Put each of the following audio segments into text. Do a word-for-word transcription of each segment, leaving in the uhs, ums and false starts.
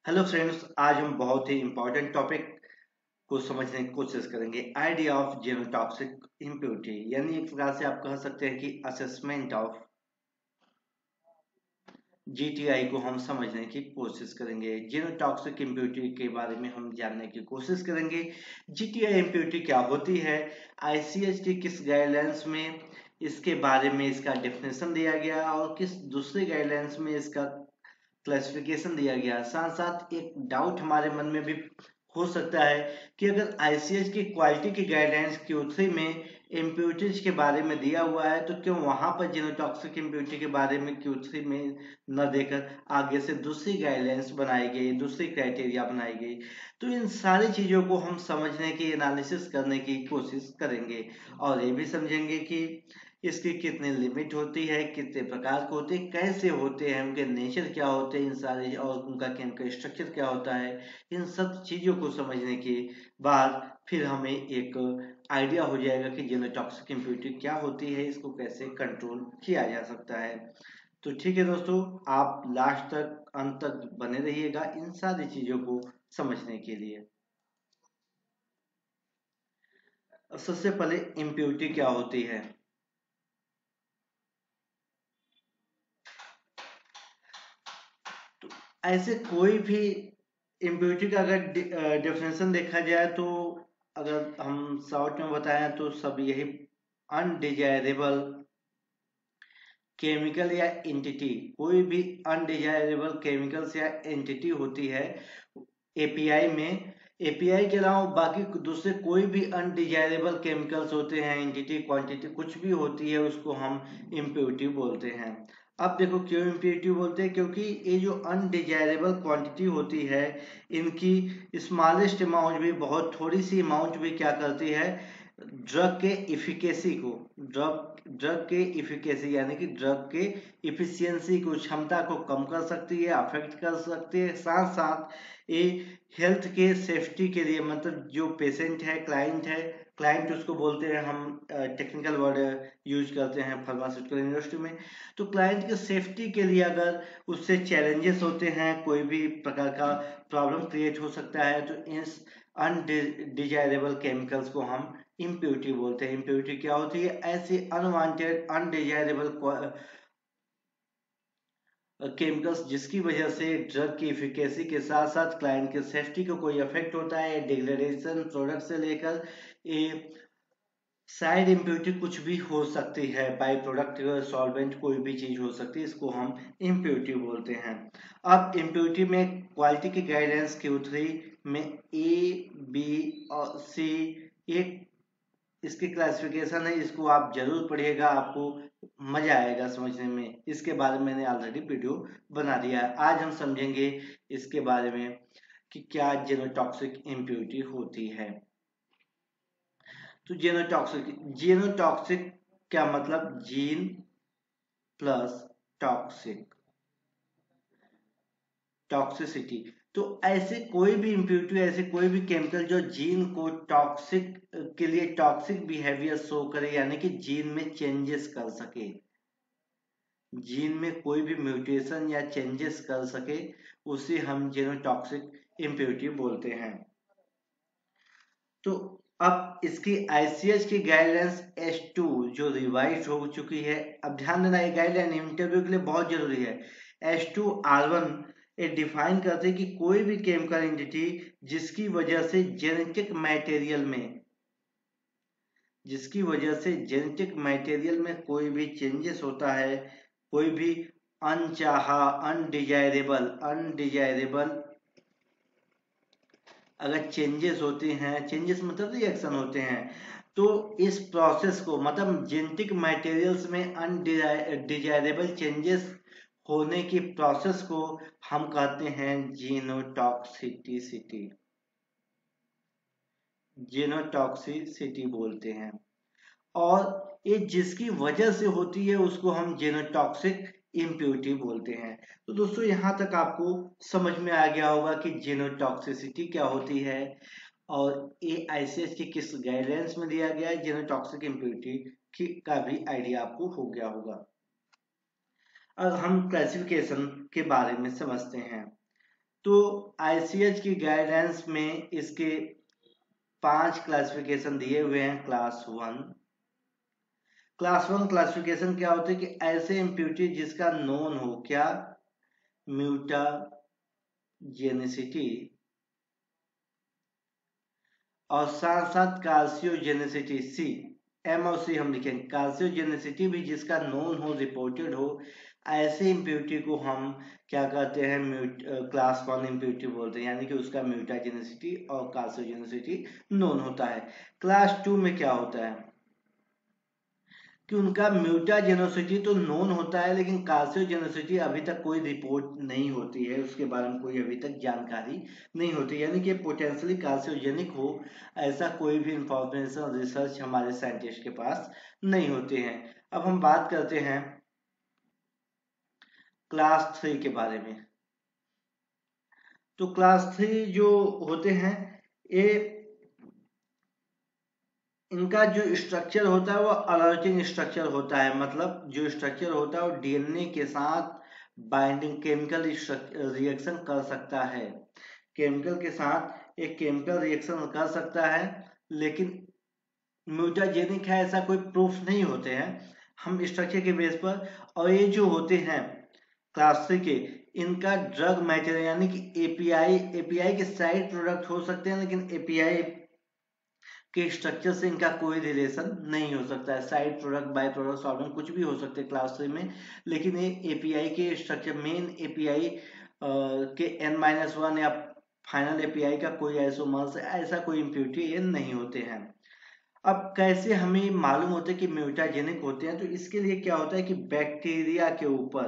Hello friends, आज हम बहुत ही इम्पोर्टेंट टॉपिक को समझने की कोशिश करेंगे। आइडिया ऑफ जीनोटॉक्सिक इम्प्योरिटी, यानी एक प्रकार से आप कह सकते हैं कि असेसमेंट ऑफ जीटीआई को हम समझने की कोशिश करेंगे। जीनोटॉक्सिक इम्प्योरिटी के बारे में हम जानने की कोशिश करेंगे। जीटीआई इम्प्योरिटी क्या होती है, आईसीएच की किस गाइडलाइंस में इसके बारे में इसका डेफिनेशन दिया गया और किस दूसरे गाइडलाइंस में इसका क्लासिफिकेशन दिया गया। साथ साथ एक डाउट हमारे मन में भी हो सकता है कि अगर आईसीएच की क्वालिटी की गाइडलाइंस क्यू थ्री में इम्प्योरिटीज के बारे में दिया हुआ है तो क्यों वहां पर जीनोटॉक्सिक इम्प्योरिटी के बारे में क्यू थ्री में न देकर आगे से दूसरी गाइडलाइंस बनाई गई, दूसरी क्राइटेरिया बनाई गई। तो इन सारी चीजों को हम समझने की, एनालिसिस करने की कोशिश करेंगे और ये भी समझेंगे कि इसकी कितनी लिमिट होती है, कितने प्रकार के होते हैं, कैसे होते हैं, उनके नेचर क्या होते हैं, इन सारे और उनका केमिकल स्ट्रक्चर क्या होता है। इन सब चीजों को समझने के बाद फिर हमें एक आइडिया हो जाएगा कि जीनोटॉक्सिक इम्प्योरिटी क्या होती है, इसको कैसे कंट्रोल किया जा सकता है। तो ठीक है दोस्तों, आप लास्ट तक, अंत तक बने रहिएगा इन सारी चीजों को समझने के लिए। सबसे पहले इम्प्योरिटी क्या होती है। ऐसे कोई भी इम्प्योरिटी का अगर डेफिनेशन देखा जाए तो अगर हम शॉर्ट में बताएं तो सब यही अनडिजायरेबल केमिकल या एंटिटी, कोई भी अनडिजायरेबल केमिकल्स या एंटिटी होती है एपीआई में। एपीआई के अलावा बाकी दूसरे कोई भी अनडिजायरेबल केमिकल्स होते हैं, एंटिटी, क्वांटिटी कुछ भी होती है, उसको हम इम्प्योरिटी बोलते हैं। अब देखो क्यों इम्प्योरिटी बोलते हैं, क्योंकि ये जो अनडिजायरेबल क्वांटिटी होती है इनकी स्मॉलेस्ट अमाउंट भी, बहुत थोड़ी सी अमाउंट भी क्या करती है, ड्रग के इफिकेसी को, ड्रग ड्रग के इफिकेसी यानी कि ड्रग के इफिशियंसी को, क्षमता को कम कर सकती है, अफेक्ट कर सकती है। साथ साथ ये हेल्थ के सेफ्टी के लिए, मतलब जो पेशेंट है, क्लाइंट है, क्लाइंट उसको बोलते हैं हम, टेक्निकल वर्ड यूज करते हैं फार्मास्यूटिकल इंडस्ट्री में। तो क्लाइंट के सेफ्टी के लिए अगर उससे चैलेंजेस होते हैं, कोई भी प्रकार का प्रॉब्लम क्रिएट हो सकता है, तो इस अनडिजायरेबल केमिकल्स को हम इम्प्योरिटी बोलते हैं। इम्प्योरिटी क्या होती है, ऐसी अनवांटेड अनडिजायरेबल केमिकल्स जिसकी वजह से ड्रग की इफिकेसी के साथ साथ क्लाइंट के सेफ्टी को कोई इफेक्ट होता है। डिग्रेडेशन प्रोडक्ट से लेकर ये साइड इम्प्योरिटी कुछ भी हो सकती है, बाई प्रोडक्ट सॉल्वेंट कोई भी चीज हो सकती है, इसको हम इम्प्योरिटी बोलते हैं। अब इम्प्योरिटी में क्वालिटी की गाइडेंस क्यू थ्री में ए, बी और सी एक इसकी क्लासिफिकेशन है, इसको आप जरूर पढ़िएगा, आपको मजा आएगा समझने में। इसके बारे में मैंने ऑलरेडी वीडियो बना दिया है। आज हम समझेंगे इसके बारे में कि क्या जीनोटॉक्सिक इम्प्योरिटी होती है। तो जीनोटॉक्सिक, जीनोटॉक्सिक क्या मतलब, जीन प्लस टॉक्सिक, टॉक्सिसिटी। तो ऐसे कोई भी इम्प्योरिटी, ऐसे कोई भी केमिकल जो जीन को टॉक्सिक के लिए टॉक्सिक बिहेवियर शो करे, यानी कि जीन में चेंजेस कर सके, जीन में कोई भी म्यूटेशन या चेंजेस कर सके, उसे हम जीनोटॉक्सिक इम्प्योरिटी बोलते हैं। तो अब इसकी आईसीएच की गाइडलाइंस एस टू जो रिवाइज हो चुकी है, अब ध्यान देना ये गाइडलाइन इंटरव्यू के लिए बहुत जरूरी है। एस टू आर वन ये डिफाइन करते हैं कि कोई भी केमिकल एंटिटी जिसकी वजह से जेनेटिक मटेरियल में, जिसकी वजह से जेनेटिक मटेरियल में कोई भी चेंजेस होता है, कोई भी अनचाहा, अनडिजायरेबल अनडिजायरेबल अगर चेंजेस होते हैं, चेंजेस मतलब रिएक्शन होते हैं, तो इस प्रोसेस को, मतलब जेनेटिक मटेरियल्स में अनडिजायरेबल चेंजेस होने की प्रोसेस को हम कहते हैं जीनोटॉक्सिसिटी, जीनोटॉक्सिसिटी बोलते हैं। और ये जिसकी वजह से होती है उसको हम जीनोटॉक्सिक इम्प्योरिटी बोलते हैं। तो दोस्तों यहाँ तक आपको समझ में आ गया होगा कि जीनोटॉक्सिसिटी क्या होती है और ये आईसीएच की किस गाइडलाइंस में दिया गया है, जीनोटॉक्सिक इम्प्योरिटी की का भी आइडिया आपको हो गया होगा। अब हम क्लासिफिकेशन के बारे में समझते हैं। तो आईसीएच की गाइडेंस में इसके पांच क्लासिफिकेशन दिए हुए हैं। Class one class one classification क्या होता है कि ऐसे इम्प्यूरिटी जिसका नोन हो क्या, म्यूटाजेनिसिटी और साथ साथ कार्सियोजेनिसिटी, सी एम और सी हम लिखेंगे। कार्सियोजेनिसिटी भी जिसका नोन हो, रिपोर्टेड हो, ऐसे इम्प्यूरिटी को हम क्या कहते हैं, क्लास वन इम्प्यूरिटी बोलते हैं, यानी कि उसका म्यूटाजेनिसिटी और कार्सियोजेनिसिटी नोन होता है। क्लास टू में क्या होता है कि उनका म्यूटाजेनोसिटी तो नोन होता है, लेकिन कार्सियोजेनोसिटी अभी तक कोई रिपोर्ट नहीं होती है, उसके बारे में कोई अभी तक जानकारी नहीं होती, यानी कि पोटेंशियली कार्सियोजेनिक हो ऐसा कोई भी इंफॉर्मेशन रिसर्च हमारे साइंटिस्ट के पास नहीं होते हैं। अब हम बात करते हैं क्लास थ्री के बारे में। तो क्लास थ्री जो होते हैं, ये इनका जो स्ट्रक्चर होता है वो अलर्टिंग स्ट्रक्चर होता है, मतलब जो स्ट्रक्चर होता है वो डीएनए के साथ बाइंडिंग केमिकल रिएक्शन कर सकता है, केमिकल के साथ एक केमिकल रिएक्शन कर सकता है, लेकिन म्यूटाजेनिक है ऐसा कोई प्रूफ नहीं होते हैं हम स्ट्रक्चर के बेस पर। और ये जो होते हैं क्लास थ्री के, इनका ड्रग मटेरियल यानी कि एपीआई एपीआई के साइड प्रोडक्ट हो सकते हैं, लेकिन एपीआई के स्ट्रक्चर से इनका कोई रिलेशन नहीं हो सकता है। Side product, by product, solvent कुछ भी हो सकते हैं क्लास थ्री में, लेकिन ये एपीआई के स्ट्रक्चर, मेन एपीआई के एन माइनस वन या फाइनल एपीआई का कोई आइसोमर्स ऐसा कोई इम्प्यूरिटी ये नहीं होते हैं। अब कैसे हमें मालूम होता है कि म्यूटाजेनिक होते हैं, तो इसके लिए क्या होता है कि बैक्टीरिया के ऊपर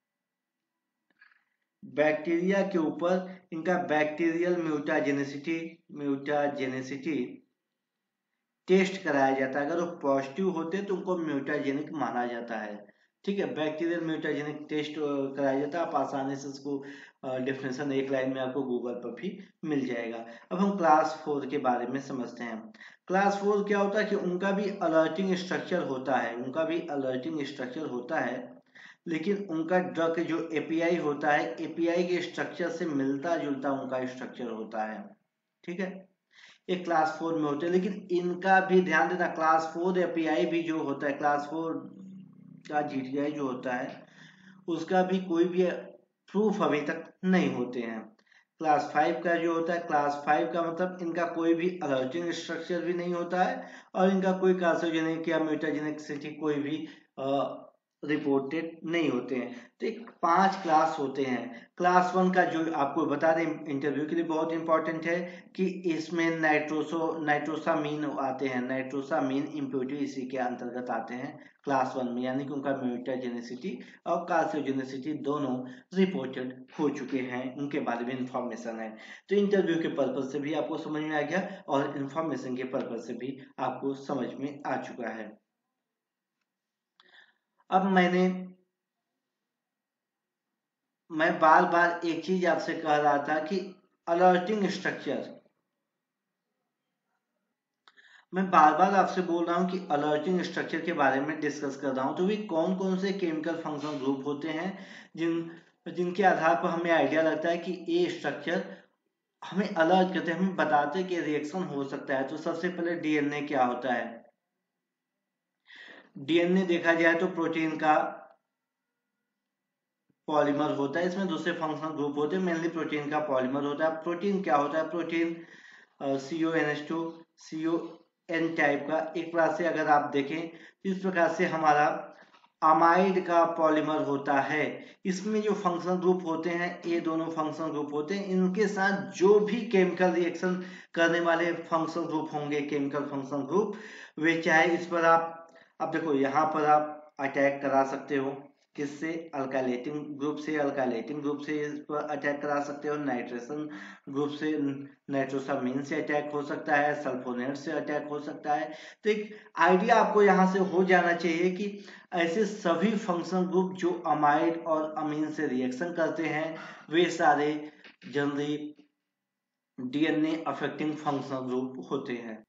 बैक्टीरिया के ऊपर इनका बैक्टीरियल म्यूटाजेनिसिटी म्यूटाजेनिसिटी टेस्ट कराया जाता है। अगर वो पॉजिटिव होते हैं तो उनको म्यूटाजेनिक माना जाता है। ठीक है, बैक्टीरियल म्यूटाजेनिक टेस्ट कराया जाता है। आप आसानी से उसको डेफिनेशन एक लाइन में आपको गूगल पर भी मिल जाएगा। अब हम क्लास फोर के बारे में समझते हैं। क्लास फोर क्या होता है कि उनका भी अलर्टिंग स्ट्रक्चर होता है उनका भी अलर्टिंग स्ट्रक्चर होता है लेकिन उनका ड्रग जो एपीआई होता है, एपीआई के स्ट्रक्चर से मिलता जुलता उनका स्ट्रक्चर होता है। ठीक है, ये क्लास फोर में होते हैं, लेकिन इनका भी ध्यान देना, क्लास फोर एपीआई भी जो होता है, क्लास फोर का जीटीआई जो होता है, उसका भी कोई भी प्रूफ अभी तक नहीं होते हैं। क्लास फाइव का जो होता है, क्लास फाइव का मतलब इनका कोई भी अलर्टिंग स्ट्रक्चर भी नहीं होता है और इनका कोई कार्सियोजेनिक या म्यूटाजेनिसिटी कोई भी रिपोर्टेड नहीं होते हैं। तो एक पांच क्लास होते हैं। क्लास वन का जो आपको बता दें, इंटरव्यू के लिए बहुत इंपॉर्टेंट है कि इसमें नाइट्रोसो नाइट्रोसामीन आते हैं, नाइट्रोसामीन इम्प्योरिटी इसी के अंतर्गत आते हैं क्लास वन में, यानी कि उनका म्यूटाजेनिसिटी और कार्सियोजेनिसिटी दोनों रिपोर्टेड हो चुके हैं, उनके बारे में इंफॉर्मेशन है। तो इंटरव्यू के पर्पज से भी आपको समझ में आ गया और इंफॉर्मेशन के पर्पज से भी आपको समझ में आ चुका है। अब मैंने मैं बार बार एक चीज आपसे कह रहा था कि अलर्टिंग स्ट्रक्चर, मैं बार बार आपसे बोल रहा हूं कि अलर्टिंग स्ट्रक्चर के बारे में डिस्कस कर रहा हूं। तो भी कौन कौन से केमिकल फंक्शन ग्रुप होते हैं जिन जिनके आधार पर हमें आइडिया लगता है कि ये स्ट्रक्चर हमें अलर्ट करते हैं, हमें बताते हैं कि रिएक्शन हो सकता है। तो सबसे पहले डीएनए क्या होता है। डीएनए देखा जाए तो प्रोटीन का पॉलीमर होता है, इसमें दूसरे फंक्शनल ग्रुप होते हैं, मेनली प्रोटीन का पॉलीमर होता है। प्रोटीन क्या होता है, protein C O N H two C O N type का, एक प्रकार से अगर आप देखें इस प्रकार से हमारा अमाइड का पॉलीमर होता है। इसमें जो फंक्शनल ग्रुप होते हैं, ये दोनों फंक्शनल ग्रुप होते हैं, इनके साथ जो भी केमिकल रिएक्शन करने वाले फंक्शनल ग्रुप होंगे, केमिकल फंक्शनल ग्रुप, वे चाहे इस पर आप अब देखो यहाँ पर आप अटैक करा सकते हो, किससे, अल्काइलेटिंग ग्रुप से, अल्काइलेटिंग ग्रुप से इस पर अटैक करा सकते हो, नाइट्रेशन ग्रुप से, नाइट्रोसामीन से अटैक हो सकता है, सल्फोनेट से अटैक हो सकता है। तो एक आइडिया आपको यहाँ से हो जाना चाहिए कि ऐसे सभी फंक्शनल ग्रुप जो अमाइड और अमीन से रिएक्शन करते हैं, वे सारे generally DNA affecting functional group होते हैं।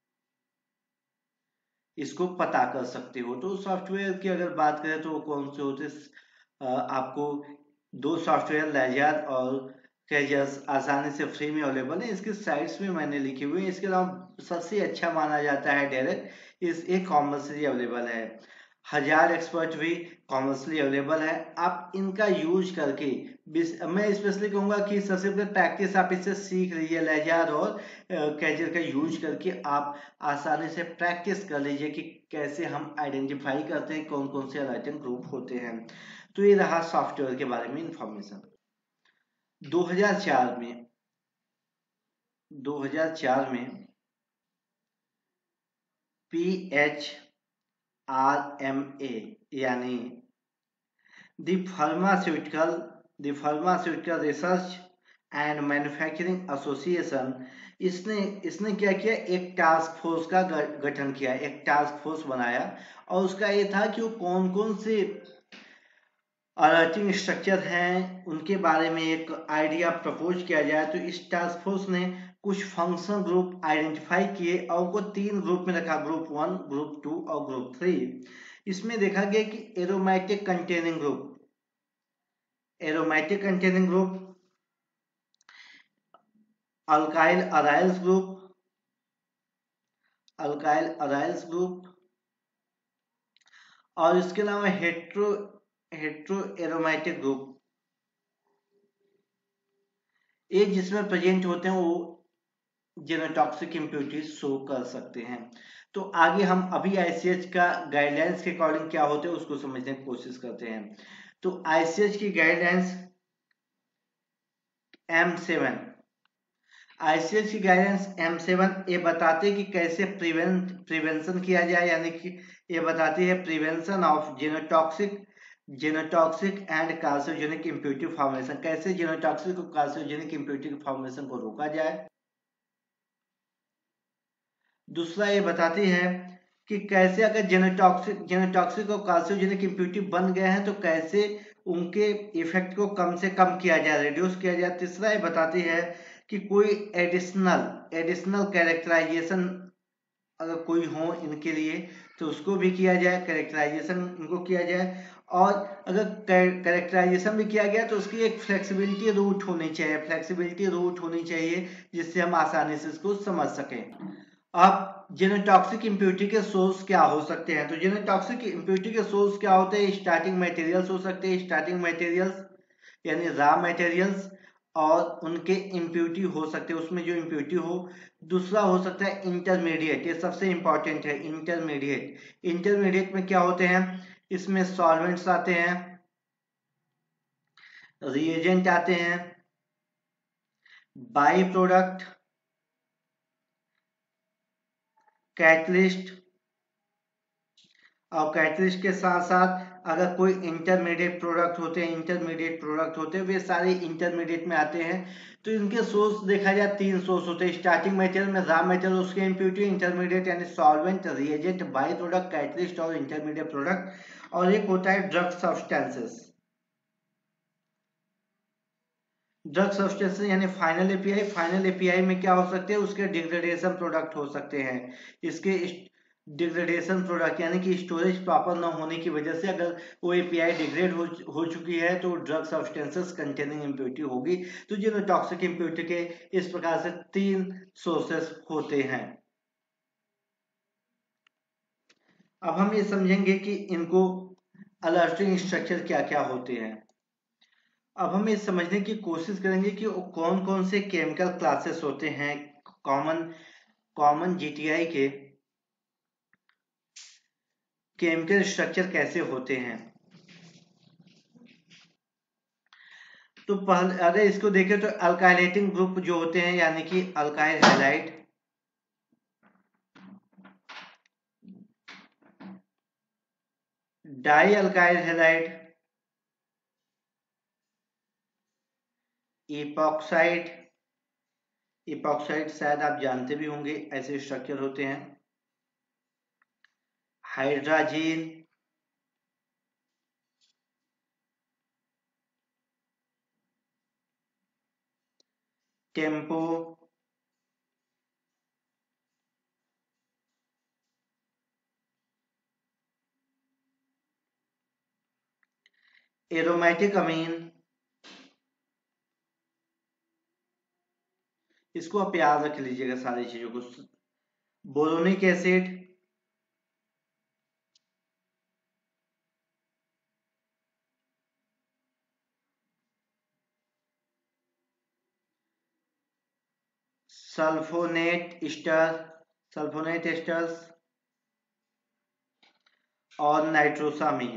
इसको पता कर सकते हो। तो सॉफ्टवेयर की अगर बात करें तो कौन से होते, आपको दो सॉफ्टवेयर लेजर और कैजर्स आसानी से फ्री में अवेलेबल है। इसके साइट्स में मैंने लिखे हुए हैं। इसके अलावा सबसे अच्छा माना जाता है डायरेक्ट, इस एक कॉमर्शियली अवेलेबल है। हजार एक्सपर्ट भी कॉमर्शियली अवेलेबल है। आप इनका यूज करके, मैं स्पेशली कहूंगा कि सबसे पहले प्रैक्टिस आप इससे सीख लीजिए। लेजर और कैजर का यूज करके आप आसानी से प्रैक्टिस कर लीजिए कि कैसे हम आइडेंटिफाई करते हैं कौन कौन से अलर्टिंग ग्रुप होते हैं। तो ये रहा सॉफ्टवेयर के बारे में इंफॉर्मेशन। दो हज़ार चार में दो हज़ार चार में P H R M A यानी the pharmaceutical the pharmaceutical research and manufacturing association, इसने इसने क्या किया, एक टास्क फोर्स का गठन किया, एक टास्क फोर्स बनाया। और उसका ये था कि वो कौन कौन से अलर्टिंग स्ट्रक्चर हैं उनके बारे में एक आइडिया प्रपोज किया जाए। तो इस टास्क फोर्स ने कुछ फंक्शन ग्रुप आइडेंटिफाई किए और उनको तीन ग्रुप में रखा, ग्रुप वन, ग्रुप टू और ग्रुप थ्री। इसमें देखा गया कि aromatic containing group aromatic containing group alkyl aryls group alkyl aryls group और इसके अलावा हेट्रो हेट्रो एरोमेटिक ग्रुप, एक जिसमें प्रेजेंट होते हैं वो जीनोटॉक्सिक इम्प्योरिटीज शो कर सकते हैं। तो आगे हम अभी आईसीएच का गाइडलाइंस के अकॉर्डिंग क्या होते हैं उसको समझने की कोशिश करते हैं। तो आईसीएच की गाइडलाइंस एम सेवन आईसीएच की गाइडेंस एम सेवन ये बताते हैं कि कैसे प्रिवें प्रिवेंशन किया जाए, यानी कि ये बताती है prevention of genotoxic genotoxic and carcinogenic impurity formation, कैसे जीनोटॉक्सिक और कार्सिनोजेनिक इम्प्योरिटी फॉर्मेशन को रोका जाए। दूसरा ये बताती है कि कैसे अगर जीनोटॉक्सिक जीनोटॉक्सिक और कार्सिनोजेनिक इम्प्योरिटी बन गए हैं तो कैसे उनके इफेक्ट को कम से कम किया जाए, रिड्यूस किया जाए। तीसरा ये बताती है कि कोई एडिशनल एडिशनल कैरेक्टराइजेशन अगर कोई हो इनके लिए तो उसको भी किया जाए, कैरेक्टराइजेशन इनको किया जाए। और अगर कैरेक्टराइजेशन भी किया गया तो उसकी एक फ्लेक्सिबिलिटी रूट होनी चाहिए फ्लेक्सिबिलिटी रूट होनी चाहिए जिससे हम आसानी से इसको समझ सकें। अब जीनोटॉक्सिक इम्प्योरिटी के सोर्स क्या हो सकते हैं, तो जीनोटॉक्सिक इम्प्योरिटी के सोर्स क्या होते हैं, स्टार्टिंग मटेरियल्स हो सकते हैं, स्टार्टिंग मटेरियल्स यानी रॉ मटेरियल्स, और उनके इम्प्योरिटी हो सकते हैं, उसमें जो इम्प्योरिटी हो। दूसरा हो सकता है इंटरमीडिएट, ये सबसे इंपॉर्टेंट है। इंटरमीडिएट इंटरमीडिएट में क्या होते हैं, इसमें सॉल्वेंट्स आते हैं, रिएजेंट आते हैं, बाई प्रोडक्ट, कैटलिस्ट, और कैटलिस्ट के साथ साथ अगर कोई इंटरमीडिएट प्रोडक्ट होते हैं इंटरमीडिएट प्रोडक्ट होते हैं वे सारे इंटरमीडिएट में आते हैं। तो इनके सोर्स देखा जाए तीन सोर्स होते हैं, स्टार्टिंग मटेरियल में रॉ मटेरियल उसके इम्प्योरिटी, इंटरमीडिएट यानी solvent, reagent, by product, catalyst और इंटरमीडिएट प्रोडक्ट, और एक होता है ड्रग सब्सटेंसेस। ड्रग सब्सटेंसेस यानी फाइनल एपीआई, फाइनल एपीआई में क्या हो सकते हैं, उसके डिग्रेडेशन प्रोडक्ट हो सकते हैं। इसके डिग्रेडेशन प्रोडक्ट यानी कि स्टोरेज प्रॉपर न होने की वजह से अगर वो एपीआई डिग्रेड हो, हो चुकी है तो ड्रग सब्सटेंसेस कंटेनिंग इम्प्योरिटी होगी। तो जीनोटॉक्सिक इम्प्योरिटी के इस प्रकार से तीन सोर्सेस होते हैं। अब हम ये समझेंगे कि इनको अलर्टिंग स्ट्रक्चर क्या क्या होते हैं। अब हम ये समझने की कोशिश करेंगे कि कौन कौन से केमिकल क्लासेस होते हैं कॉमन कॉमन जीटीआई के, केमिकल स्ट्रक्चर कैसे होते हैं। तो पहले अगर इसको देखें तो अल्काइलेटिंग ग्रुप जो होते हैं यानी कि alkyl halide, di alkyl halide, epoxide, epoxide शायद आप जानते भी होंगे ऐसे स्ट्रक्चर होते हैं, हाइड्राजीन, टेम्पो, एरोमेटिक अमीन, इसको आप याद रख लीजिएगा सारी चीजों को। Boronic acid, sulfonate ester, sulfonate esters और नाइट्रोसामीन।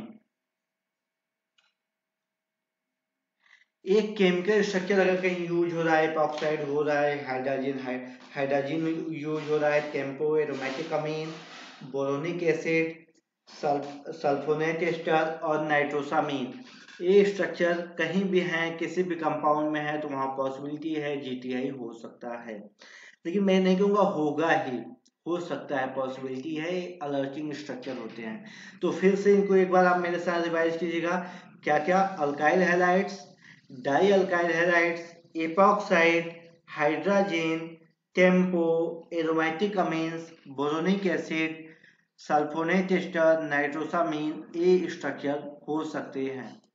एक केमिकल स्ट्रक्चर अगर कहीं यूज हो रहा है, एपॉक्साइड हो रहा है, हाइड्रोजन हाइड्रोजन यूज हो रहा है, TEMPO aromatic amine, boronic acid, sulfonate ester और नाइट्रोसामीन, ये स्ट्रक्चर कहीं भी है, किसी भी कंपाउंड में है, तो वहां पॉसिबिलिटी है जीटीआई हो सकता है। लेकिन मैं नहीं कहूंगा होगा ही, हो सकता है, पॉसिबिलिटी है, अलर्टिंग स्ट्रक्चर होते हैं। तो फिर से इनको एक बार आप मेरे साथ रिवाइज कीजिएगा। क्या क्या? Alkyl halides, di alkyl halides, epoxide, hydrogen, TEMPO, aromatic amines, boronic acid, sulfonate ester, nitrosamine, ये स्ट्रक्चर हो सकते हैं।